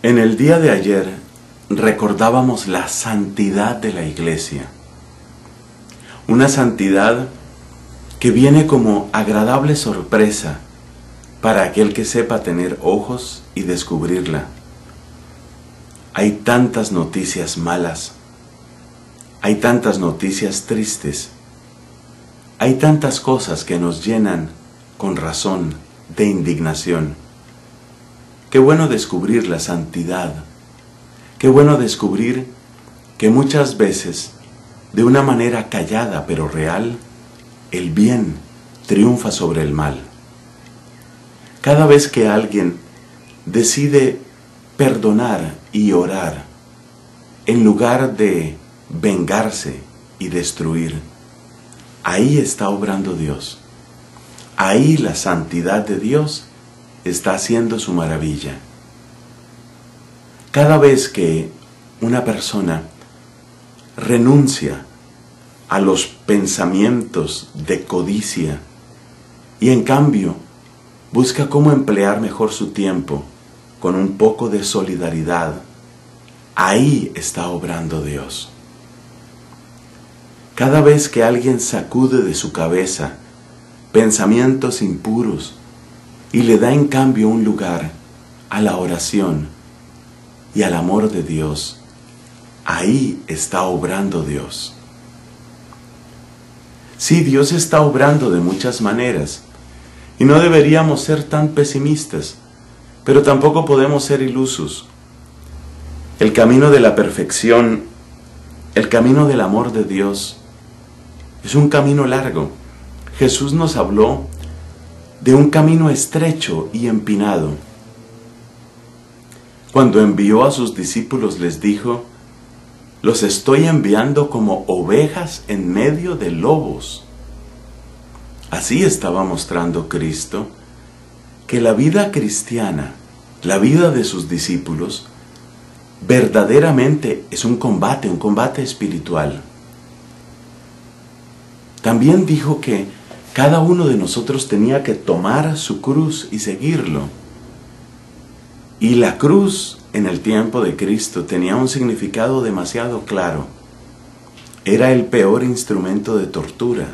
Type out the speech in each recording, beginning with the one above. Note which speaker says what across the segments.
Speaker 1: En el día de ayer recordábamos la santidad de la Iglesia. Una santidad que viene como agradable sorpresa para aquel que sepa tener ojos y descubrirla. Hay tantas noticias malas, hay tantas noticias tristes, hay tantas cosas que nos llenan con razón de indignación. Qué bueno descubrir la santidad, qué bueno descubrir que muchas veces, de una manera callada pero real, el bien triunfa sobre el mal. Cada vez que alguien decide perdonar y orar, en lugar de vengarse y destruir, ahí está obrando Dios. Ahí la santidad de Dios está haciendo su maravilla. Cada vez que una persona renuncia a los pensamientos de codicia y en cambio busca cómo emplear mejor su tiempo con un poco de solidaridad, ahí está obrando Dios. Cada vez que alguien sacude de su cabeza pensamientos impuros y le da en cambio un lugar a la oración y al amor de Dios, ahí está obrando Dios. Sí, Dios está obrando de muchas maneras y no deberíamos ser tan pesimistas, pero tampoco podemos ser ilusos. El camino de la perfección, el camino del amor de Dios, es un camino largo. Jesús nos habló de un camino estrecho y empinado. Cuando envió a sus discípulos les dijo: los estoy enviando como ovejas en medio de lobos. Así estaba mostrando Cristo que la vida cristiana, la vida de sus discípulos, verdaderamente es un combate espiritual. También dijo que cada uno de nosotros tenía que tomar su cruz y seguirlo. Y la cruz en el tiempo de Cristo tenía un significado demasiado claro. Era el peor instrumento de tortura.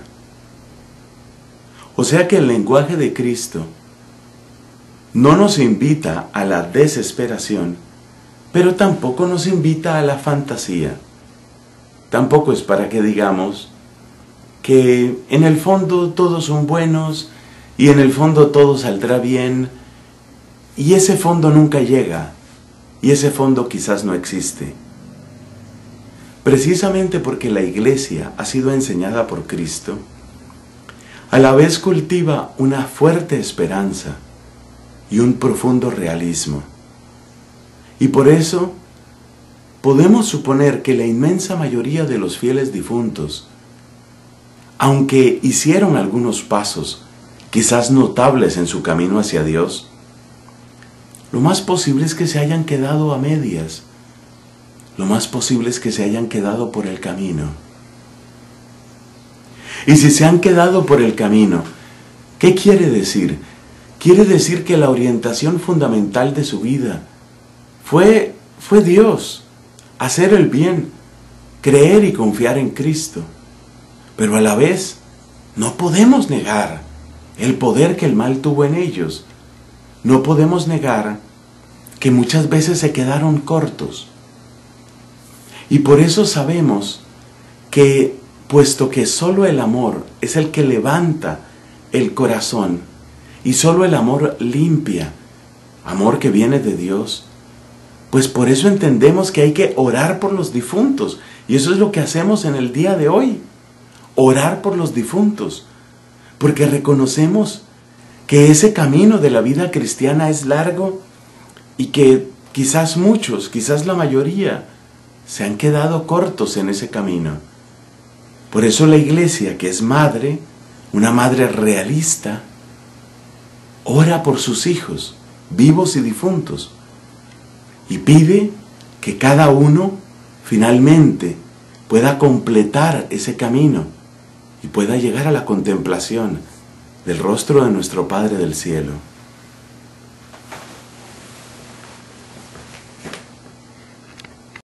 Speaker 1: O sea que el lenguaje de Cristo no nos invita a la desesperación, pero tampoco nos invita a la fantasía. Tampoco es para que digamos que en el fondo todos son buenos y en el fondo todo saldrá bien, y ese fondo nunca llega, y ese fondo quizás no existe. Precisamente porque la Iglesia ha sido enseñada por Cristo, a la vez cultiva una fuerte esperanza y un profundo realismo. Y por eso podemos suponer que la inmensa mayoría de los fieles difuntos, aunque hicieron algunos pasos, quizás notables en su camino hacia Dios, lo más posible es que se hayan quedado a medias. Lo más posible es que se hayan quedado por el camino. Y si se han quedado por el camino, ¿qué quiere decir? Quiere decir que la orientación fundamental de su vida fue Dios, hacer el bien, creer y confiar en Cristo. Pero a la vez, no podemos negar el poder que el mal tuvo en ellos. No podemos negar que muchas veces se quedaron cortos. Y por eso sabemos que, puesto que solo el amor es el que levanta el corazón, y solo el amor limpia, amor que viene de Dios, pues por eso entendemos que hay que orar por los difuntos. Y eso es lo que hacemos en el día de hoy. Orar por los difuntos, porque reconocemos que ese camino de la vida cristiana es largo y que quizás muchos, quizás la mayoría, se han quedado cortos en ese camino. Por eso la Iglesia, que es madre, una madre realista, ora por sus hijos, vivos y difuntos, y pide que cada uno finalmente pueda completar ese camino y pueda llegar a la contemplación del rostro de nuestro Padre del cielo.